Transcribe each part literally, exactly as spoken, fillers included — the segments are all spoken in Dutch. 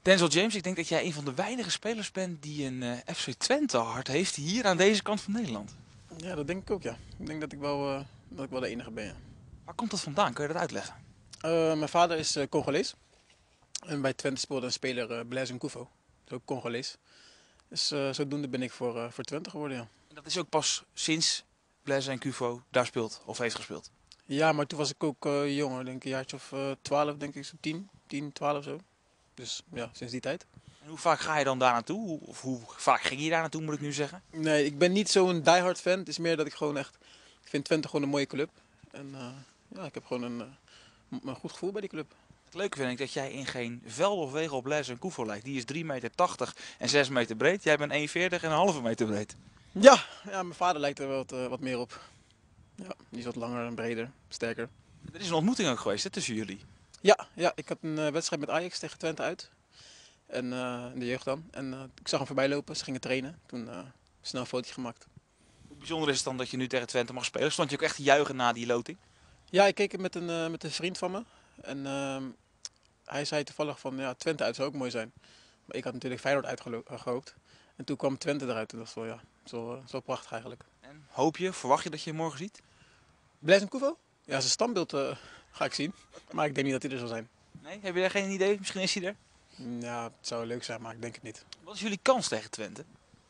Denzel James, ik denk dat jij een van de weinige spelers bent die een uh, F C Twente hart heeft hier aan deze kant van Nederland. Ja, dat denk ik ook, ja. Ik denk dat ik wel, uh, dat ik wel de enige ben, ja. Waar komt dat vandaan? Kun je dat uitleggen? Uh, mijn vader is uh, Congolees. En bij Twente speelde een speler, uh, Blaise Nkouvo. Dat is ook Congolees. Dus uh, zodoende ben ik voor, uh, voor Twente geworden, ja. En dat is ook pas sinds Blaise Nkouvo daar speelt of heeft gespeeld? Ja, maar toen was ik ook uh, jonger, denk ik een jaartje of uh, twaalf, denk ik, zo tien, tien, twaalf zo. Dus ja, sinds die tijd. En hoe vaak ga je dan daar naartoe? Of hoe vaak ging je daar naartoe, moet ik nu zeggen? Nee, ik ben niet zo'n diehard fan. Het is meer dat ik gewoon echt... Ik vind Twente gewoon een mooie club. En uh, ja, ik heb gewoon een, uh, een goed gevoel bij die club. Het leuke vind ik dat jij in geen veld of wegen op Blaise Nkouvo lijkt. Die is drie meter tachtig en zes meter breed. Jij bent één veertig en een halve meter breed. Ja, ja, mijn vader lijkt er wel wat, uh, wat meer op. Ja, die is wat langer en breder, sterker. Er is een ontmoeting ook geweest hè, tussen jullie. Ja, ja, ik had een uh, wedstrijd met Ajax tegen Twente uit. En uh, in de jeugd dan. En uh, ik zag hem voorbij lopen, ze gingen trainen. Toen uh, snel een fotootje gemaakt. Hoe bijzonder is het dan dat je nu tegen Twente mag spelen? Stond je ook echt te juichen na die loting? Ja, ik keek het met een, uh, met een vriend van me. En uh, hij zei toevallig van, ja, Twente uit zou ook mooi zijn. Maar ik had natuurlijk Feyenoord uitgehoopt. En toen kwam Twente eruit en dat was wel, ja, zo, zo prachtig eigenlijk. En hoop je, verwacht je dat je hem morgen ziet? Blaise Nkouvo? Ja, zijn standbeeld uh, ga ik zien. Maar ik denk niet dat hij er zal zijn. Nee, heb je daar geen idee? Misschien is hij er. Ja, het zou leuk zijn, maar ik denk het niet. Wat is jullie kans tegen Twente?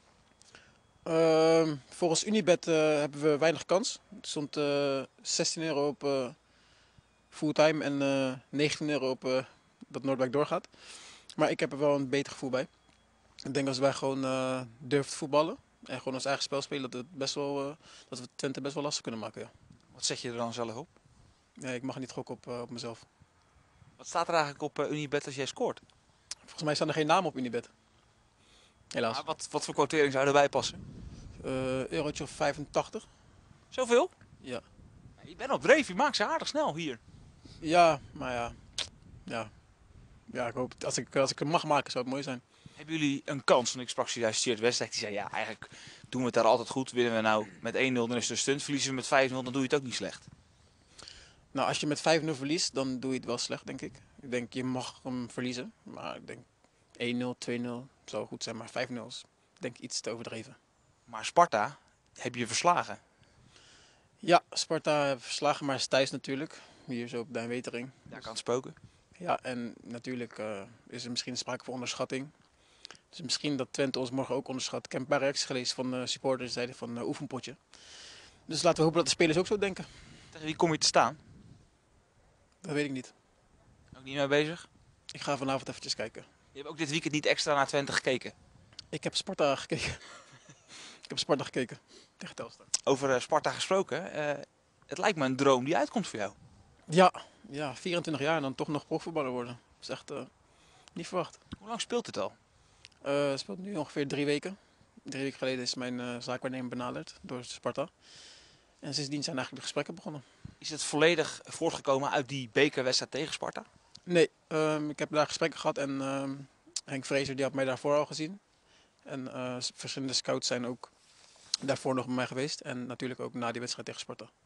Uh, volgens Unibet uh, hebben we weinig kans. Er stond uh, zestien euro op uh, fulltime en uh, negentien euro op uh, dat Noordwijk doorgaat. Maar ik heb er wel een beter gevoel bij. Ik denk als wij gewoon uh, durven te voetballen en gewoon ons eigen spel spelen, dat, het best wel, uh, dat we Twente best wel lastig kunnen maken. Ja. Wat zet je er dan zelf op? Nee, ik mag niet gokken op, uh, op mezelf. Wat staat er eigenlijk op uh, Unibet als jij scoort? Volgens mij staan er geen namen op Unibet. Helaas. Ah, wat, wat voor quotering zou erbij passen? Uh, eurotje of vijfentachtig. Zoveel? Ja. Je bent op dreef, je maakt ze aardig snel hier. Ja, maar ja. Ja, ja ik hoop, als ik, als ik hem mag maken zou het mooi zijn. Hebben jullie een kans? Want ik sprak zojuist Stuart Westdijk, die zei ja, eigenlijk doen we het daar altijd goed. Winnen we nou met één nul, dan is het een stunt. Verliezen we met vijf nul, dan doe je het ook niet slecht. Nou, als je met vijf nul verliest, dan doe je het wel slecht, denk ik. Ik denk, je mag hem verliezen. Maar ik denk één nul, twee nul zou goed zijn. Maar vijf nul is denk ik iets te overdreven. Maar Sparta heb je verslagen. Ja, Sparta heeft verslagen, maar is thuis natuurlijk. Hier zo op Duin Wetering. Daar kan het spoken. Ja, en natuurlijk uh, is er misschien sprake van onderschatting. Dus misschien dat Twente ons morgen ook onderschat. Ik heb een paar reacties gelezen van uh, supporters die zeiden van uh, oefenpotje. Dus laten we hopen dat de spelers ook zo denken. Tegen wie kom je te staan? Dat weet ik niet. Ook niet mee bezig? Ik ga vanavond eventjes kijken. Je hebt ook dit weekend niet extra naar Twente gekeken? Ik heb Sparta gekeken. ik heb Sparta gekeken tegen Telstar. Over uh, Sparta gesproken. Uh, het lijkt me een droom die uitkomt voor jou. Ja, ja, vierentwintig jaar en dan toch nog profvoetballer worden. Dat is echt uh, niet verwacht. Hoe lang speelt het al? Uh, het speelt nu ongeveer drie weken. Drie weken geleden is mijn uh, zaakwaarnemer benaderd door Sparta. En sindsdien zijn eigenlijk de gesprekken begonnen. Is het volledig voortgekomen uit die bekerwedstrijd tegen Sparta? Nee, um, ik heb daar gesprekken gehad en um, Henk Vrezer die had mij daarvoor al gezien. En uh, verschillende scouts zijn ook daarvoor nog bij mij geweest. En natuurlijk ook na die wedstrijd tegen Sparta.